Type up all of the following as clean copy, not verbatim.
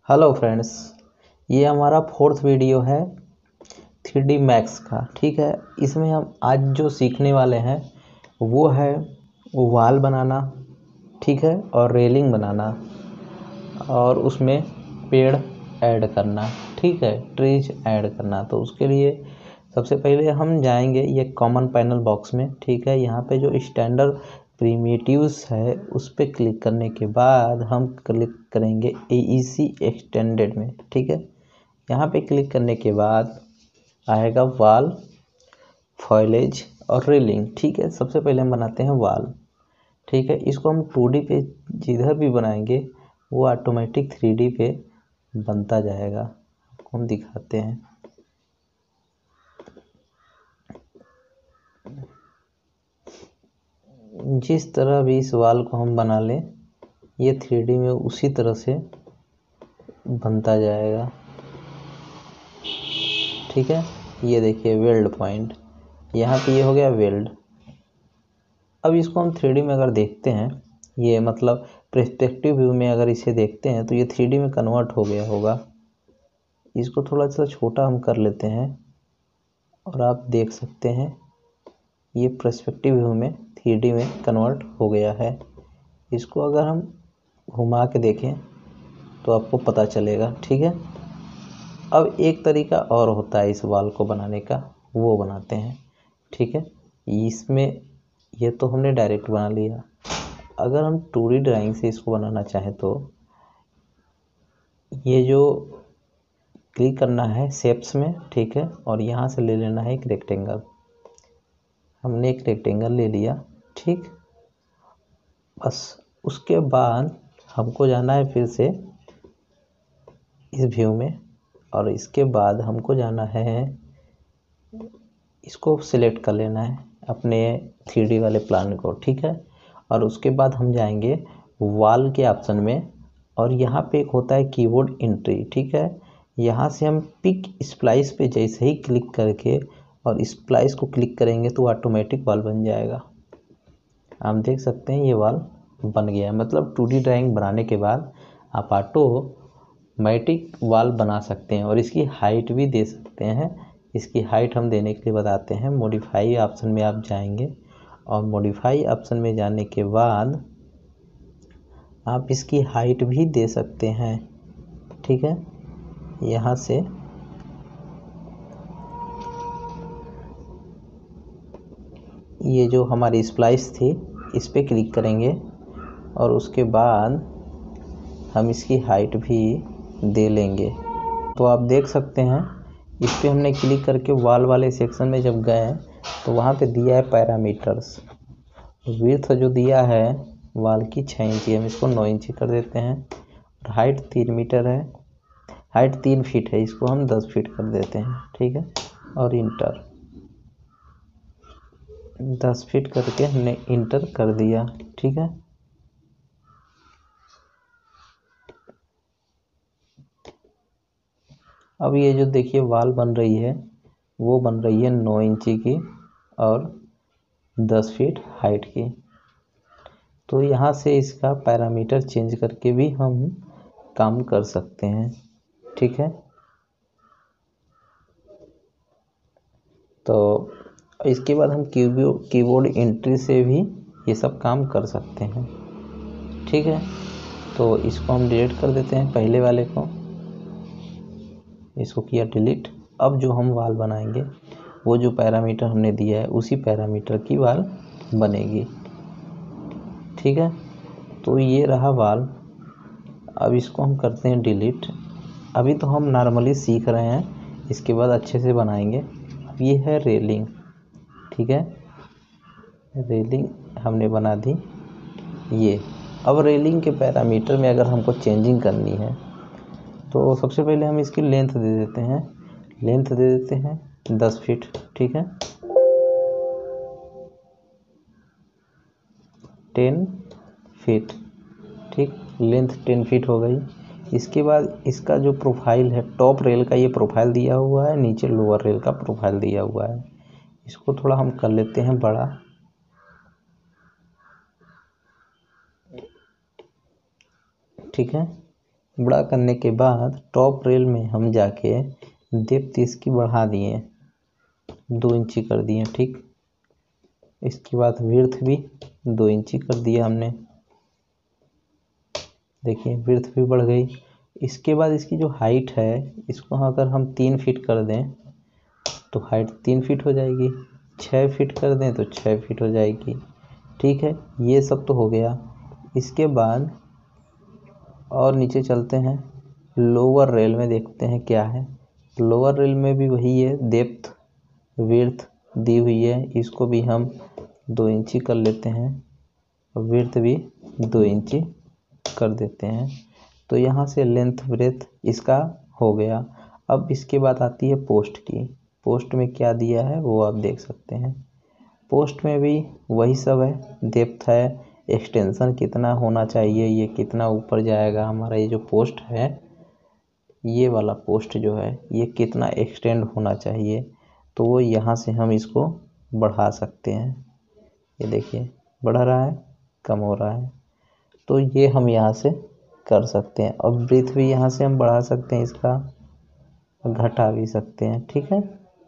Hello friends, ये हमारा fourth video है 3D मैक्स का। ठीक है, इसमें हम आज जो सीखने वाले हैं वो है वॉल बनाना, ठीक है, और रेलिंग बनाना और उसमें पेड़ ऐड करना, ठीक है, ट्रीज ऐड करना। तो उसके लिए सबसे पहले हम जाएंगे ये कॉमन पैनल बॉक्स में। ठीक है, यहाँ पे जो स्टैंडर्ड प्रीमिटिव्स है उस पर क्लिक करने के बाद हम क्लिक करेंगे AEC एक्सटेंडेड में। ठीक है, यहाँ पे क्लिक करने के बाद आएगा वॉल, फॉइलेज और रेलिंग। ठीक है, सबसे पहले हम बनाते हैं वॉल। ठीक है, इसको हम 2D पे जिधर भी बनाएंगे वो ऑटोमेटिक 3D पे बनता जाएगा। आपको हम दिखाते हैं। जिस तरह भी इस वॉल को हम बना लें ये 3D में उसी तरह से बनता जाएगा। ठीक है, ये देखिए वेल्ड पॉइंट, यहाँ पे ये हो गया वेल्ड। अब इसको हम 3D में अगर देखते हैं, ये मतलब पर्सपेक्टिव व्यू में अगर इसे देखते हैं तो ये 3D में कन्वर्ट हो गया होगा। इसको थोड़ा सा छोटा हम कर लेते हैं और आप देख सकते हैं ये पर्सपेक्टिव व्यू में 3D में कन्वर्ट हो गया है। इसको अगर हम घुमा के देखें तो आपको पता चलेगा। ठीक है, अब एक तरीका और होता है इस वॉल को बनाने का, वो बनाते हैं। ठीक है, इसमें ये तो हमने डायरेक्ट बना लिया। अगर हम 2D ड्राइंग से इसको बनाना चाहें तो ये जो क्लिक करना है शेप्स में, ठीक है, और यहाँ से ले लेना है एक रेक्टेंगल। हमने एक रेक्टेंगल ले लिया। ठीक, बस उसके बाद हमको जाना है फिर से इस व्यू में और इसके बाद हमको जाना है, इसको सिलेक्ट कर लेना है अपने 3D वाले प्लान को। ठीक है, और उसके बाद हम जाएंगे वॉल के ऑप्शन में और यहाँ पे एक होता है कीबोर्ड एंट्री। ठीक है, यहाँ से हम पिक स्प्लाइस पे जैसे ही क्लिक करके और स्प्लाइस को क्लिक करेंगे तो ऑटोमेटिक वॉल बन जाएगा। आप देख सकते हैं ये वॉल बन गया है। मतलब 2D ड्राइंग बनाने के बाद आप ऑटोमेटिक वॉल बना सकते हैं और इसकी हाइट भी दे सकते हैं। इसकी हाइट हम देने के लिए बताते हैं। मॉडिफाई ऑप्शन में आप जाएंगे और मॉडिफाई ऑप्शन में जाने के बाद आप इसकी हाइट भी दे सकते हैं। ठीक है, यहाँ से ये जो हमारी स्प्लाइस थी इस पर क्लिक करेंगे और उसके बाद हम इसकी हाइट भी दे लेंगे। तो आप देख सकते हैं इस पर हमने क्लिक करके वॉल वाले सेक्शन में जब गए तो वहाँ पे दिया है पैरामीटर्स। विड्थ जो दिया है वॉल की 6 इंची, हम इसको 9 इंची कर देते हैं। और हाइट 3 मीटर है, हाइट 3 फीट है, इसको हम 10 फीट कर देते हैं। ठीक है, और इंटर 10 फीट करके हमने इंटर कर दिया। ठीक है, अब ये जो देखिए वॉल बन रही है वो बन रही है 9 इंची की और 10 फीट हाइट की। तो यहाँ से इसका पैरामीटर चेंज करके भी हम काम कर सकते हैं। ठीक है, तो इसके बाद हम कीबोर्ड एंट्री से भी ये सब काम कर सकते हैं। ठीक है, तो इसको हम डिलीट कर देते हैं, पहले वाले को, इसको किया डिलीट। अब जो हम वॉल बनाएंगे वो जो पैरामीटर हमने दिया है उसी पैरामीटर की वॉल बनेगी। ठीक है, तो ये रहा वॉल। अब इसको हम करते हैं डिलीट। अभी तो हम नॉर्मली सीख रहे हैं, इसके बाद अच्छे से बनाएंगे। अब ये है रेलिंग। ठीक है, रेलिंग हमने बना दी ये। अब रेलिंग के पैरामीटर में अगर हमको चेंजिंग करनी है तो सबसे पहले हम इसकी लेंथ दे देते हैं। लेंथ दे देते हैं 10 फीट। ठीक है, 10 फीट। ठीक, लेंथ 10 फीट हो गई। इसके बाद इसका जो प्रोफाइल है, टॉप रेल का ये प्रोफाइल दिया हुआ है, नीचे लोअर रेल का प्रोफाइल दिया हुआ है। इसको थोड़ा हम कर लेते हैं बड़ा। ठीक है, बड़ा करने के बाद टॉप रेल में हम जाके डेप्थ इसकी बढ़ा दिए, 2 इंची कर दिए। ठीक, इसके बाद विड्थ भी 2 इंची कर दिया हमने। देखिए विड्थ भी बढ़ गई। इसके बाद इसकी जो हाइट है, इसको अगर हम 3 फीट कर दें तो हाइट 3 फीट हो जाएगी, 6 फीट कर दें तो 6 फीट हो जाएगी। ठीक है, ये सब तो हो गया। इसके बाद और नीचे चलते हैं, लोअर रेल में देखते हैं क्या है। लोअर रेल में भी वही है, डेप्थ विड्थ दी हुई है, इसको भी हम 2 इंची कर लेते हैं, विड्थ भी 2 इंची कर देते हैं। तो यहाँ से लेंथ ब्रेथ इसका हो गया। अब इसके बाद आती है पोस्ट की। पोस्ट में क्या दिया है वो आप देख सकते हैं। पोस्ट में भी वही सब है, डेप्थ है, एक्सटेंशन कितना होना चाहिए, ये कितना ऊपर जाएगा हमारा ये जो पोस्ट है, ये वाला पोस्ट जो है ये कितना एक्सटेंड होना चाहिए, तो वो यहाँ से हम इसको बढ़ा सकते हैं। ये देखिए बढ़ रहा है, कम हो रहा है, तो ये हम यहाँ से कर सकते हैं। और ब्रीथ भी यहाँ से हम बढ़ा सकते हैं, इसका घटा भी सकते हैं। ठीक है,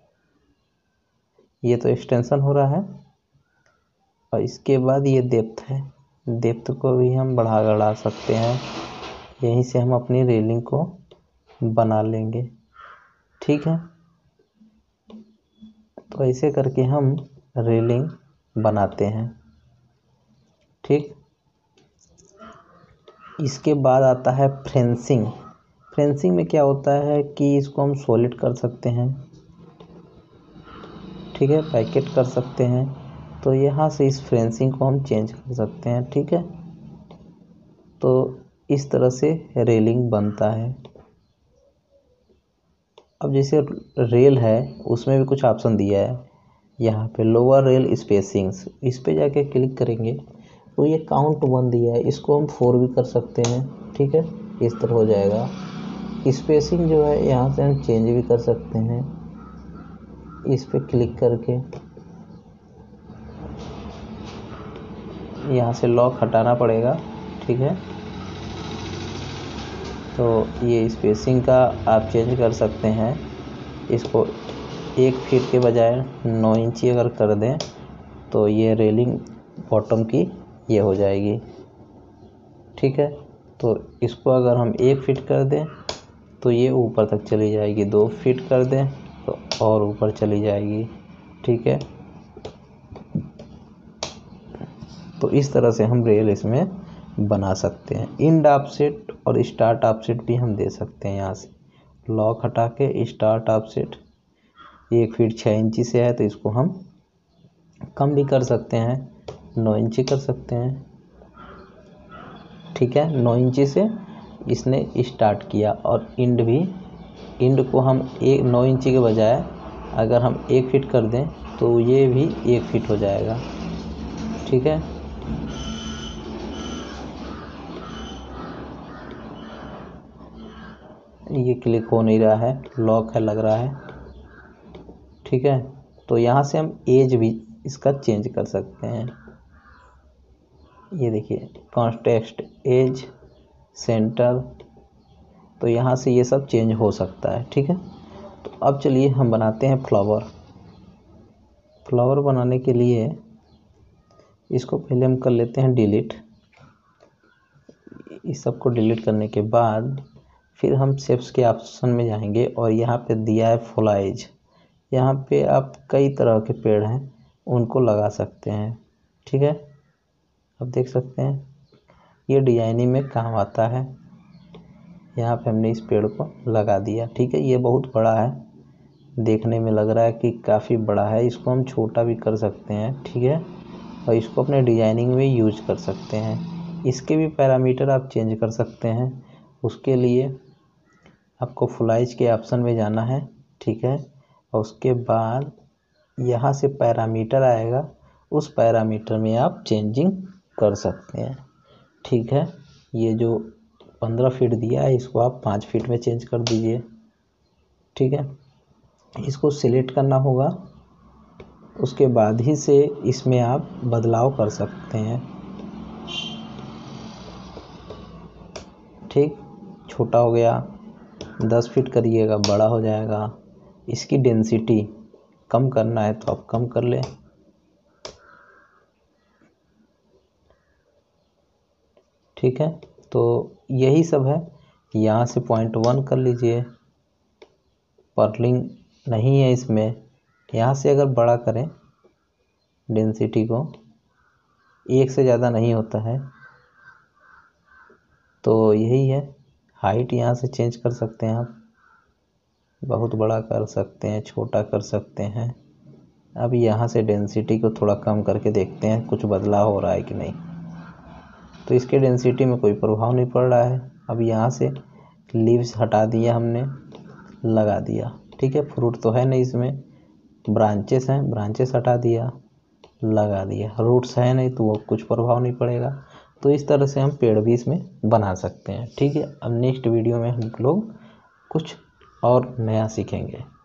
ये तो एक्सटेंशन हो रहा है। और इसके बाद ये डेप्थ है, डेप्थ को भी हम बढ़ा सकते हैं, यहीं से हम अपनी रेलिंग को बना लेंगे। ठीक है, तो ऐसे करके हम रेलिंग बनाते हैं। ठीक, इसके बाद आता है फ्रेंसिंग। फ्रेंसिंग में क्या होता है कि इसको हम सॉलिड कर सकते हैं, ठीक है, पैकेट कर सकते हैं। तो यहाँ से इस फ्रेंसिंग को हम चेंज कर सकते हैं। ठीक है, तो इस तरह से रेलिंग बनता है। अब जैसे रेल है उसमें भी कुछ ऑप्शन दिया है, यहाँ पे लोअर रेल स्पेसिंग्स, इस पे जाके क्लिक करेंगे तो ये काउंट 1 दिया है, इसको हम 4 भी कर सकते हैं। ठीक है, इस तरह हो जाएगा। स्पेसिंग जो है यहाँ से हम चेंज भी कर सकते हैं, इस पे क्लिक करके यहाँ से लॉक हटाना पड़ेगा। ठीक है, तो ये स्पेसिंग का आप चेंज कर सकते हैं, इसको 1 फीट के बजाय 9 इंची अगर कर दें तो ये रेलिंग बॉटम की ये हो जाएगी। ठीक है, तो इसको अगर हम 1 फीट कर दें तो ये ऊपर तक चली जाएगी, 2 फीट कर दें तो और ऊपर चली जाएगी। ठीक है, तो इस तरह से हम रेल इसमें बना सकते हैं। इंड ऑफसेट और स्टार्ट ऑफसेट भी हम दे सकते हैं। यहाँ से लॉक हटा के स्टार्ट ऑफसेट 1 फीट 6 इंची से है तो इसको हम कम भी कर सकते हैं, 9 इंची कर सकते हैं। ठीक है, 9 इंची से इसने स्टार्ट किया। और इंड भी, इंड को हम 9 इंची के बजाय अगर हम 1 फीट कर दें तो ये भी 1 फीट हो जाएगा। ठीक है, ये क्लिक हो नहीं रहा है, लॉक है लग रहा है। ठीक है, तो यहाँ से हम एज भी इसका चेंज कर सकते हैं। ये देखिए कॉन्टेक्स्ट, एज, सेंटर, तो यहाँ से ये सब चेंज हो सकता है। ठीक है, तो अब चलिए हम बनाते हैं फ्लावर। फ्लावर बनाने के लिए इसको पहले हम कर लेते हैं डिलीट। इस सब को डिलीट करने के बाद फिर हम शेप्स के ऑप्शन में जाएंगे और यहाँ पे दिया है फ्लाइज। यहाँ पे आप कई तरह के पेड़ हैं उनको लगा सकते हैं। ठीक है, अब देख सकते हैं ये डिजाइनिंग में काम आता है। यहाँ पे हमने इस पेड़ को लगा दिया। ठीक है, ये बहुत बड़ा है, देखने में लग रहा है कि काफ़ी बड़ा है, इसको हम छोटा भी कर सकते हैं। ठीक है, और इसको अपने डिजाइनिंग में यूज कर सकते हैं। इसके भी पैरामीटर आप चेंज कर सकते हैं। उसके लिए आपको फ्लाइज के ऑप्शन में जाना है। ठीक है, और उसके बाद यहाँ से पैरामीटर आएगा, उस पैरामीटर में आप चेंजिंग कर सकते हैं। ठीक है, ये जो 15 फीट दिया है इसको आप 5 फीट में चेंज कर दीजिए। ठीक है, इसको सिलेक्ट करना होगा, उसके बाद ही से इसमें आप बदलाव कर सकते हैं। ठीक, छोटा हो गया, 10 फीट करिएगा बड़ा हो जाएगा। इसकी डेंसिटी कम करना है तो आप कम कर लें। ठीक है, तो यही सब है। यहाँ से 0.1 कर लीजिए, पर्लिंग नहीं है इसमें। यहाँ से अगर बड़ा करें डेंसिटी को, 1 से ज़्यादा नहीं होता है, तो यही है। हाइट यहाँ से चेंज कर सकते हैं आप, बहुत बड़ा कर सकते हैं, छोटा कर सकते हैं। अब यहाँ से डेंसिटी को थोड़ा कम करके देखते हैं कुछ बदलाव हो रहा है कि नहीं। तो इसके डेंसिटी में कोई प्रभाव नहीं पड़ रहा है। अब यहाँ से लीव्स हटा दिया हमने, लगा दिया। ठीक है, फ्रूट तो है नहीं इसमें, ब्रांचेस हैं, ब्रांचेस हटा दिया, लगा दिया। रूट्स है नहीं तो वो कुछ प्रभाव नहीं पड़ेगा। तो इस तरह से हम पेड़ भी इसमें बना सकते हैं। ठीक है, अब नेक्स्ट वीडियो में हम लोग कुछ और नया सीखेंगे।